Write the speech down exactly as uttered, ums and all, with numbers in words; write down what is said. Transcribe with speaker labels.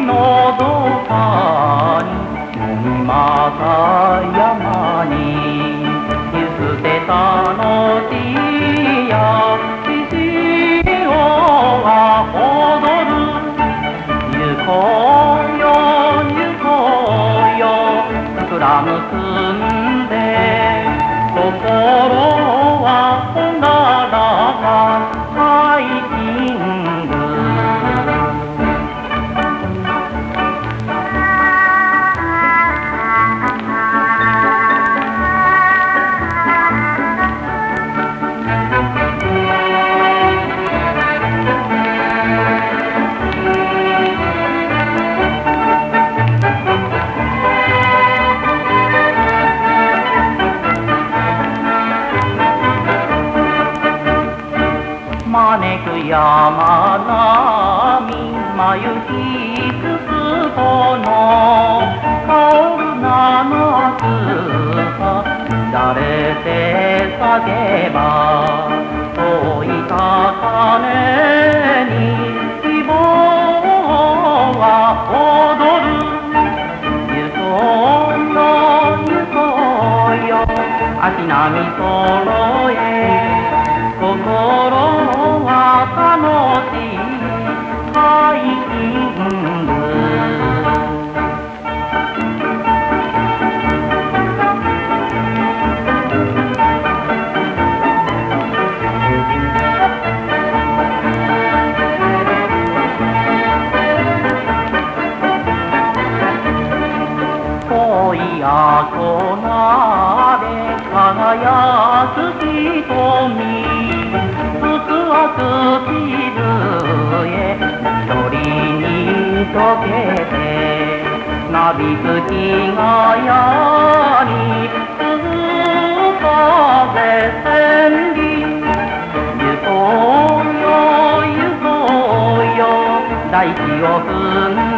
Speaker 1: のどかに森また山にゆすて楽しいや潮が踊るゆこうよゆこうよ桜結んで心はほがらかハイキング招く山並み眉ひくつこの香る七つさ誰で叫ば遠い高根に希望は踊るゆこうよゆこうよ足並み揃え心楽しいハイキング恋やこなで輝く瞳く地図へ緑に溶けてなびく日がやに吹く風千里ゆこうよゆこうよ大地を踏ん